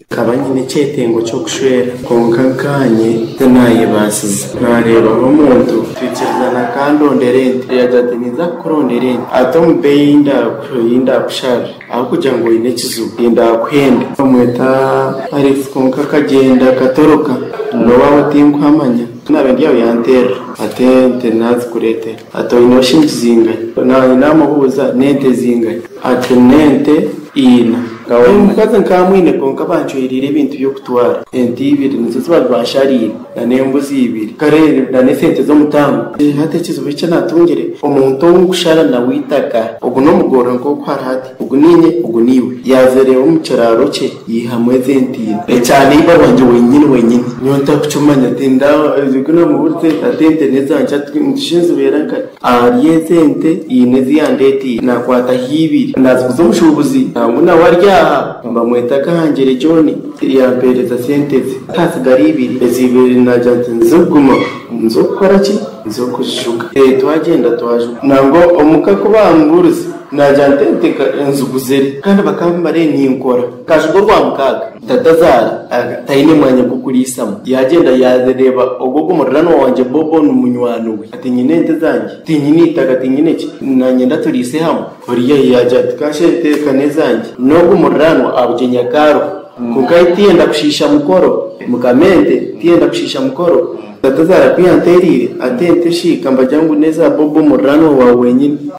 kaba nyine cyetengo cyo gushwera konka kanye naye basize nareba umuntu twikizana kandonderente yajate niza kuronderente atombe yinda kushara aho kugira ngo ine kizuba yinda kwenda umweta ari konka kagenda katoroka no wawe tinkwamanya nabendi yawe yantera atente nazi kurete ato inoshinzinga na namuhuza nente zinga atenente ina kawe mukaza nkamwine konka banchoirire ibintu byo kutwara enti ibiri nizo zibashariye na nembuzi ibiri kare na nesente zo mutango hate kizuba cyo natungire umuntu wo gushara na witaka ugu no mugora ngo kwara hati ugu ninye ugu niwe yazere umucararo cye yihamwe zentira cyane iba wanje wenyine nyonta kucumanya tenda ziguna mu burte atente nezanja twinjinze beraka ariye zente inezi yandeti nakwata hibiri ndazuzo mushubuzi nguna warya mbamweta kahangere John yampereza sentezi kasigari ibiri ezibiri najante nzoguma nzokora ki nzokushuka twagenda twajuka nango omuka kubamburuzi najante teka nzuguzere kandi bakambare ninkora kajugo rwa mukaga tatazara tayine mwanya kukurisamo yagenda yazereba ogogo murano wanje bobo numunywano we ati nyine ntezanje tinyini tagatinyine ki nanyenda turise hamwe oriya yajate kashete kanezanje nogo murano abujenya karo kukaitienda kushisha mukoro mukamente tienda kushisha mukoro tatazara kwiyanterire atente shika mbajyangu neza bobo murano wa wenyine